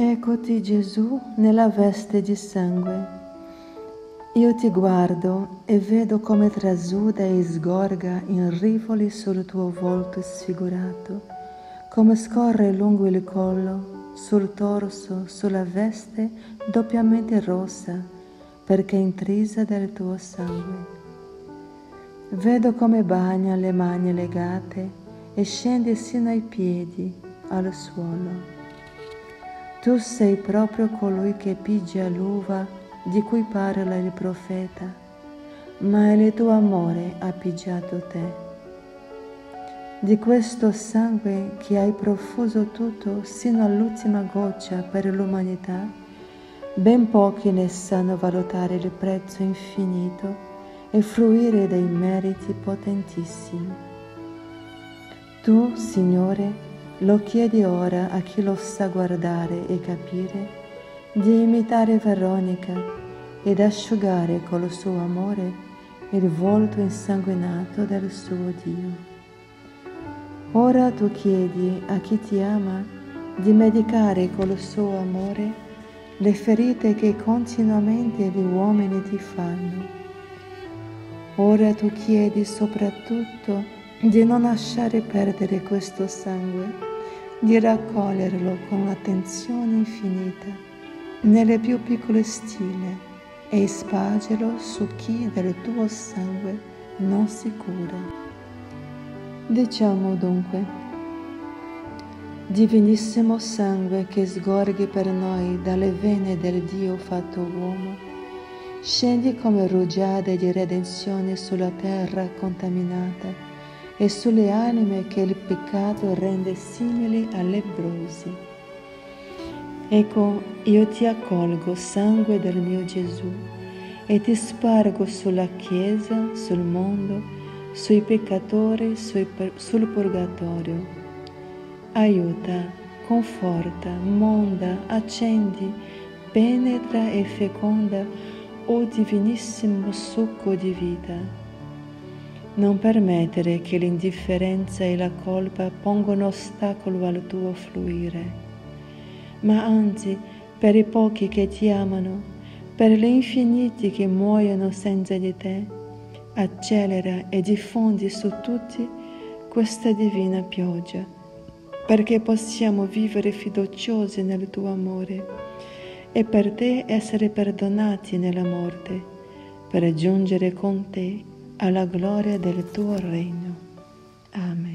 Eccoti Gesù nella veste di sangue. Io ti guardo e vedo come trasuda e sgorga in rivoli sul tuo volto sfigurato, come scorre lungo il collo, sul torso, sulla veste doppiamente rossa, perché intrisa del tuo sangue. Vedo come bagna le mani legate e scende sino ai piedi, al suolo. Tu sei proprio colui che pigia l'uva di cui parla il profeta, ma il tuo amore ha pigiato te. Di questo sangue che hai profuso tutto sino all'ultima goccia per l'umanità, ben pochi ne sanno valutare il prezzo infinito e fruire dei meriti potentissimi. Tu, Signore, lo chiedi ora a chi lo sa guardare e capire, di imitare Veronica ed asciugare col suo amore il volto insanguinato del suo Dio. Ora tu chiedi a chi ti ama di medicare col suo amore le ferite che continuamente gli uomini ti fanno. Ora tu chiedi soprattutto di non lasciare perdere questo sangue, di raccoglierlo con attenzione infinita nelle più piccole stille e spargerlo su chi del tuo sangue non si cura. Diciamo dunque: divinissimo sangue che sgorghi per noi dalle vene del Dio fatto uomo, scendi come rugiade di redenzione sulla terra contaminata e sulle anime che il peccato rende simili a lebbrosi. Ecco, io ti accolgo, sangue del mio Gesù, e ti spargo sulla Chiesa, sul mondo, sui peccatori, sul purgatorio. Aiuta, conforta, monda, accendi, penetra e feconda, o divinissimo succo di vita. Non permettere che l'indifferenza e la colpa pongano ostacolo al tuo fluire, ma anzi, per i pochi che ti amano, per gli infiniti che muoiono senza di te, accelera e diffondi su tutti questa divina pioggia, perché possiamo vivere fiduciosi nel tuo amore e per te essere perdonati nella morte, per giungere con te alla gloria del tuo regno. Amen.